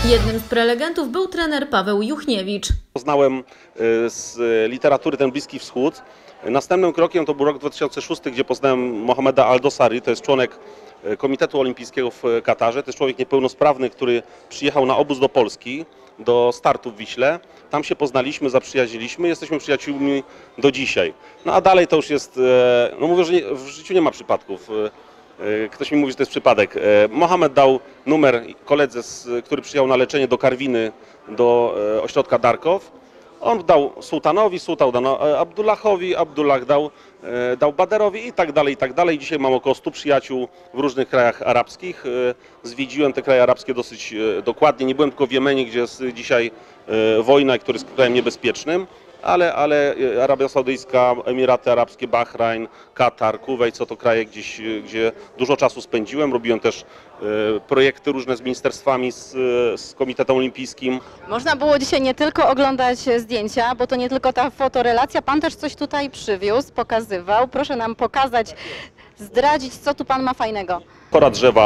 Jednym z prelegentów był trener Paweł Juchniewicz. Poznałem z literatury ten Bliski Wschód. Następnym krokiem to był rok 2006, gdzie poznałem Mohameda Al-Dosari, to jest członek Komitetu Olimpijskiego w Katarze. To jest człowiek niepełnosprawny, który przyjechał na obóz do Polski, do startu w Wiśle. Tam się poznaliśmy, zaprzyjaźniliśmy, jesteśmy przyjaciółmi do dzisiaj. No a dalej to już jest, no mówię, że w życiu nie ma przypadków. Ktoś mi mówi, że to jest przypadek. Mohamed dał numer koledze, który przyjechał na leczenie do Karwiny, do ośrodka Darkow. On dał sułtanowi, sułtan dał Abdullahowi, Abdullah dał Baderowi i tak dalej, i tak dalej. Dzisiaj mam około 100 przyjaciół w różnych krajach arabskich. Zwiedziłem te kraje arabskie dosyć dokładnie. Nie byłem tylko w Jemenie, gdzie jest dzisiaj wojna, który jest krajem niebezpiecznym. Ale Arabia Saudyjska, Emiraty Arabskie, Bahrajn, Katar, Kuwejt, to kraje gdzie dużo czasu spędziłem. Robiłem też projekty różne z ministerstwami, z Komitetem Olimpijskim. Można było dzisiaj nie tylko oglądać zdjęcia, bo to nie tylko ta fotorelacja. Pan też coś tutaj przywiózł, pokazywał. Proszę nam pokazać, zdradzić, co tu pan ma fajnego. Kora drzewa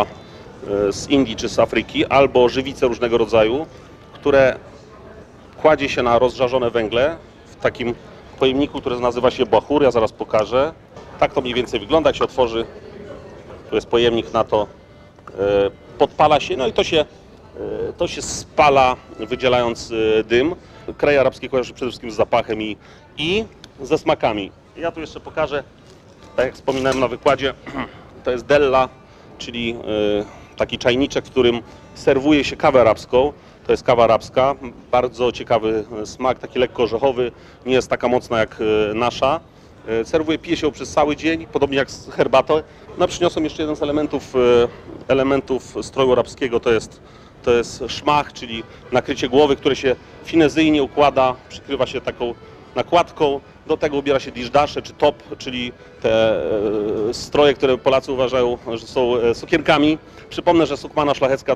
z Indii czy z Afryki, albo żywice różnego rodzaju, które kładzie się na rozżarzone węgle w takim pojemniku, który nazywa się bachur. Ja zaraz pokażę. Tak to mniej więcej wygląda, jak się otworzy. Tu jest pojemnik na to. Podpala się, no i to się spala, wydzielając dym. Kraje arabskie kojarzy przede wszystkim z zapachem i ze smakami. Ja tu jeszcze pokażę, tak jak wspominałem na wykładzie, to jest della, czyli taki czajniczek, w którym serwuje się kawę arabską. To jest kawa arabska, bardzo ciekawy smak, taki lekko orzechowy, nie jest taka mocna jak nasza. Pije się ją przez cały dzień, podobnie jak herbatę. No, przyniosłem jeszcze jeden z elementów stroju arabskiego, to jest szmach, czyli nakrycie głowy, które się finezyjnie układa, przykrywa się taką nakładką. Do tego ubiera się dizdasze czy top, czyli te stroje, które Polacy uważają, że są sukienkami. Przypomnę, że sukmana szlachecka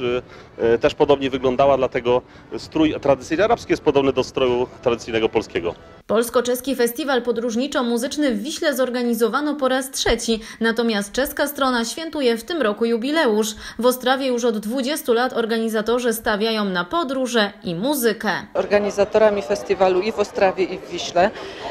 też podobnie wyglądała, dlatego strój tradycyjny arabski jest podobny do stroju tradycyjnego polskiego. Polsko-czeski festiwal podróżniczo-muzyczny w Wiśle zorganizowano po raz 3, natomiast czeska strona świętuje w tym roku jubileusz. W Ostrawie już od 20 lat organizatorzy stawiają na podróże i muzykę. Organizatorami festiwalu i w Ostrawie, i w Wiśle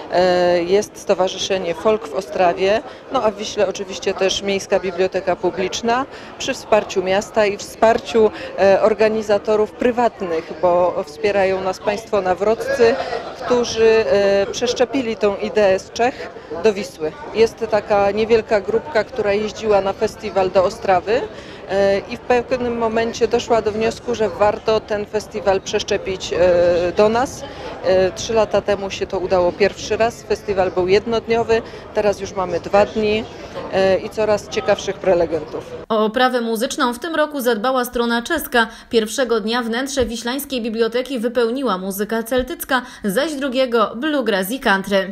jest Stowarzyszenie Folk w Ostrawie, no a w Wiśle oczywiście też Miejska Biblioteka Publiczna przy wsparciu miasta i wsparciu organizatorów prywatnych, bo wspierają nas państwo nawroccy, którzy przeszczepili tą ideę z Czech do Wisły. Jest taka niewielka grupka, która jeździła na festiwal do Ostrawy i w pewnym momencie doszła do wniosku, że warto ten festiwal przeszczepić do nas. 3 lata temu się to udało pierwszy raz. Festiwal był jednodniowy, teraz już mamy 2 dni i coraz ciekawszych prelegentów. O oprawę muzyczną w tym roku zadbała strona czeska. Pierwszego dnia wnętrze Wiślańskiej Biblioteki wypełniła muzyka celtycka, zaś drugiego bluegrass i country.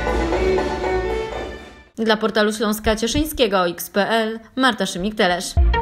Dla portalu Śląska Cieszyńskiego, X.pl, Marta Szymik-Telesz.